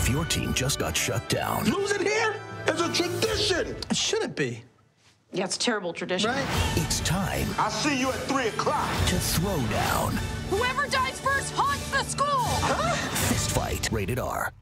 your team just got shut down. Losing here is a tradition. It shouldn't be. Yeah, it's a terrible tradition. Right? It's time I'll see you at 3 o'clock. to throw down. Whoever dies first haunts the school! Fist fight, rated R.